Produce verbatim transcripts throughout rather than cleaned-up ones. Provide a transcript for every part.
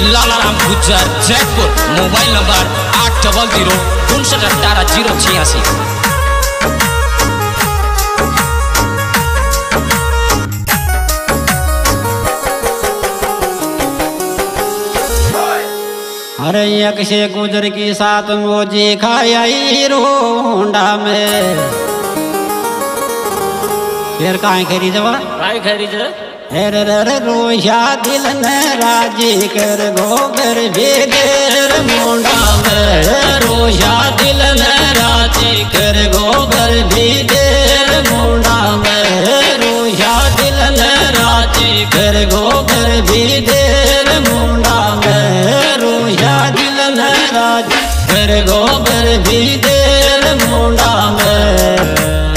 Lalaram Gujjar Jaipur. Mobile number आठ double zero उनसठ अठारह जीरो छियासी। अरे एक से गुजर की साथ मोजी खाई रोंडा में फिर काहे खरी जवा काहे खरी ज रे रे रोया दिल ने राजी कर गोबर भेदेर मुंडा में रोया दिल ने राजी कर गोबर भेदेर मुंडा में रोया दिल ने राजी कर गोबर भेदेर मुंडा में रोया दिल ने राजी कर गोबर भेदेर मुंडा में।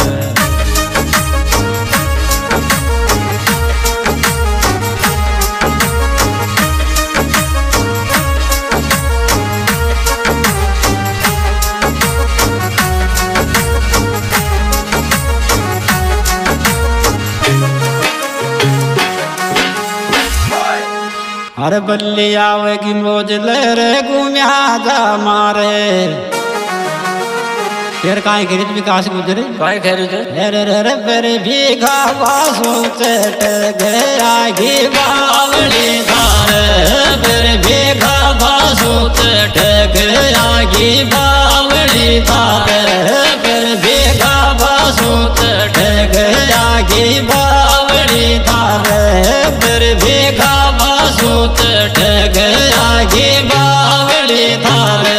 अरे बल्ली आवेगी मोज लहरे घूमिया जा मारे फिर काहे खरीद विकास गुजरे काहे खरीद रे रे रे फिर भीगा बासु चट गया घी बावली धारे फिर भीगा बासु चट गया घी बावली धारे फिर भीगा बासु चट गया घी बावली धारे फिर भीगा सूत गया घी बावली धारे।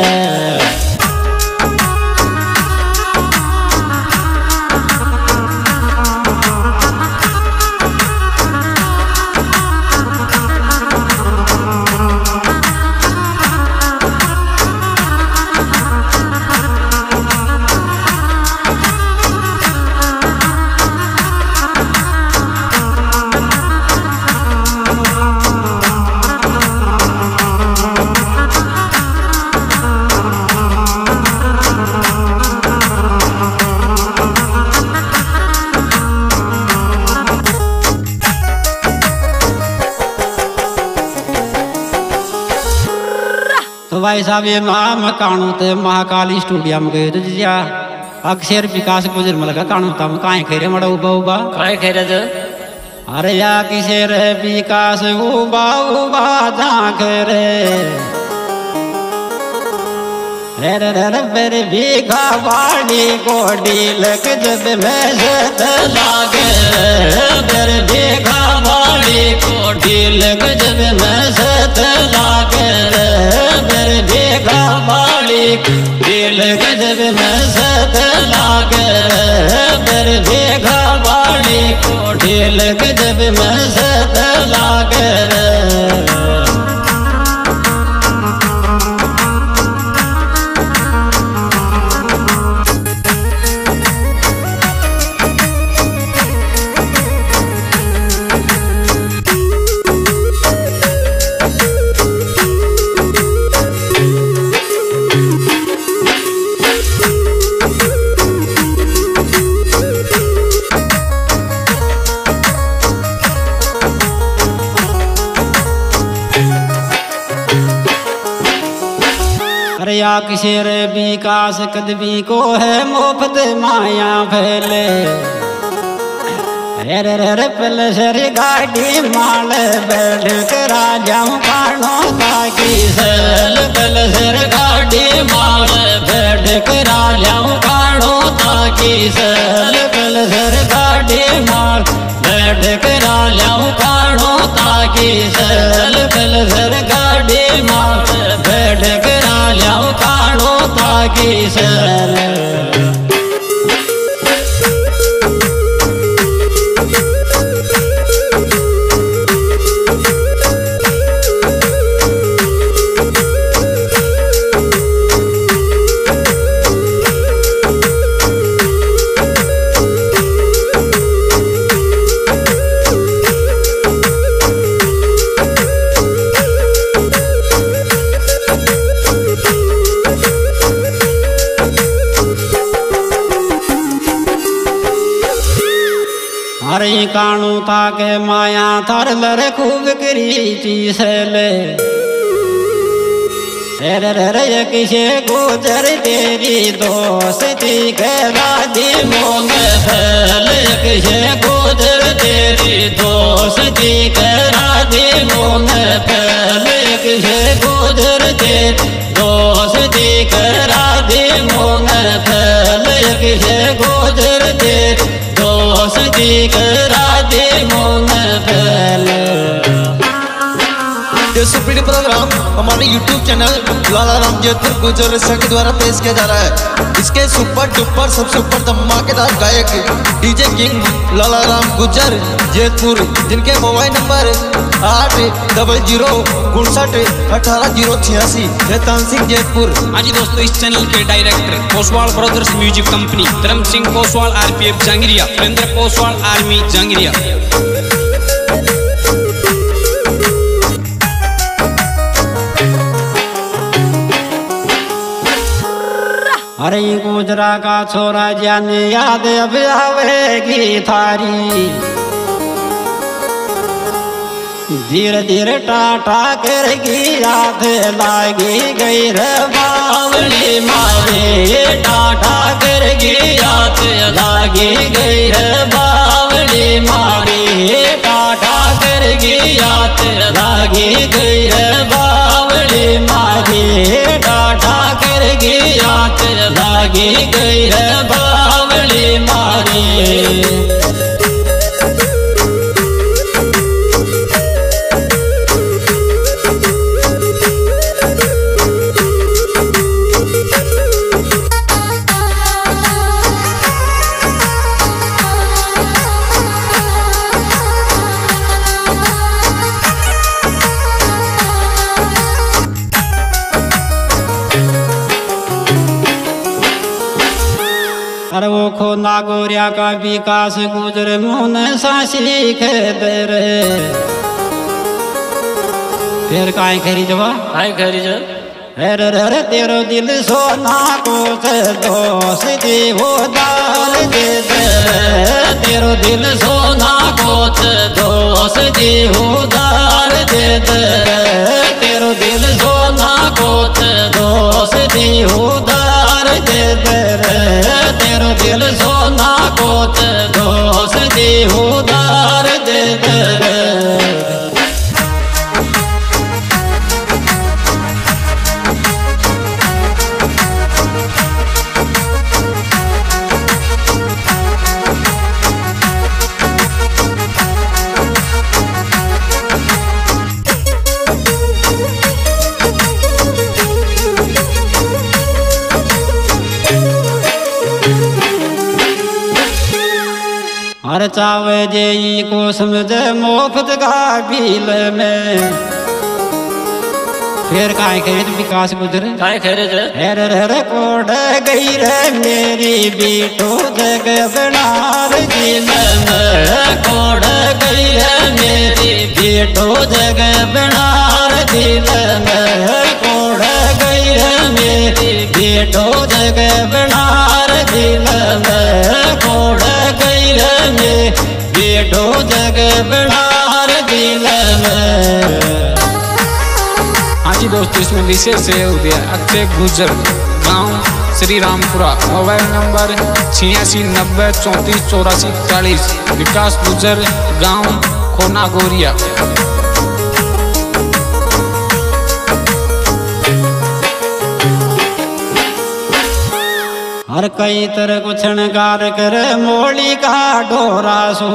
तो भाई साहब ये माँ मैं कानू ते महाकाली स्टूडियो में गए तो जिया अक्षर विकास गुजर में लगा कानू तम काहे खेरे मड़ा उबा उबा काहे खेरे ज अरे या किसे रे विकास उबा उबा झांक रे रे रे रे मेरे भीगा बाड़ी गोडी लग जब मैं जत लागे मेरे भीगा बाड़ी गोडी लग जब मैं जत लागे मेरे भीगा बाड़ी दिल गजब में जत लागे मेरे भीगा बाड़ी गोडी लग जब मैं जत लागे। अरे या किसे रे विकास कदबी को है मुफ्त माया फैले रे रे रे पहले सर गाड़ी माल बैठ कर जाऊं कानो ताकि सल पहले सर गाड़ी माल बैठ कर जाऊं कानो ताकि सल पहले सर गाड़ी माल बैठ कर जाऊं कानो ताकि सल पहले सर गाड़ी माल बैठ कर जाऊं कानो ताकि सल। अरे काणू ताके माया थार लरे खूब करी चीसले रे रे किसे गुजर तेरी दोस्ती करा दी मोंग फैल किसे गुजर तेरी दोस्ती करा दी मोंग फैल किसे गुजर तेरी दोस्ती करा दी मोंग फैल किसे गुजर तेरी दोस्ती करा दी मोंग फैल। ये सुपीडी प्रोग्राम हमारे यूट्यूब चैनल लाला राम जयपुर गुजर संघ द्वारा पेश किया जा रहा है। इसके सुपर डुपर सबसे ऊपर धमाकेदार गायक डीजे किंग लाला राम गुजर जयपुर, जिनके मोबाइल नंबर आठ डबल जीरो उनसठ अठारह जीरो छियासी रेतान सिंह जयपुर। हाँ जी दोस्तों, इस चैनल के director Koswal brothers music company, Dharm Singh Koswal RPF Jangariya, Virendra Koswal army Jangariya. अरे गुजरा का छोरा जान याद अब आवेगी थारी, धीरे धीरे टाटा करेगी याद लागी गई रे बावली मारे, टाटा करेगी याद लागी गई रे बावली मारे, टाटा करेगी याद लागी गई रे बावली मारे, टाटा करेगी याद लागी गई रे बावली मारे। अरे वो खो नागोरिया का विकास गुजर मुन सासी खेदर, फिर काहे खरीदवा काहे खरीद अरे रे तेरो दिल सोना को दोस्ती वो दाल दे दे, तेरो दिल सोना को दोस्ती वो दाल दे दे, तेरो दिल सोना को दोस्ती वो दाल दे दे, तेरो दिल सोना को दोस्ती वो दाल दे दे। अरे चावे जे को समझे मुफ्त का बिल में, फिर काहे खरीद विकास गुजर काहे खरीद अरे रे कोड गई रे मेरी बीटो जग बनार दिल में, कोड गई रे मेरी बीटो जग बनार दिल में, कोड गई रे मेरी बीटो जग बनार दिल में, कोड गई रे मेरी बीटो जग बनार दिल में। हाँ जी दोस्तों, इसमें विशेष सहयोग दिया अक्षय गुजर, गांव श्री रामपुरा, मोबाइल नंबर छियासी नब्बे चौंतीस चौरासी चालीस, विकास गुजर, गांव खोना गोरिया। हर कई तरह को क्षणगार कर मोली का डोरा सो,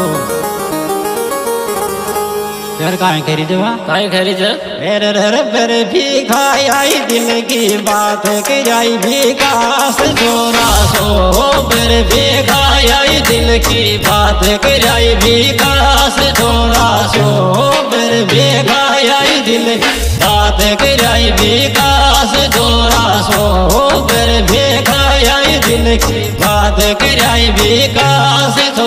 फिर काहे खरीदवा काहे खरीद अरे रे फिर भी खाई आई दिल की बात कराई विकास जोरा सो, फिर भी खाई आई दिल की बात कराई विकास जोरा सो, फिर भी खाई आई दिल बात कराई विकास जोरा सो, फिर भी खाई आई दिल की बात कराई विकास।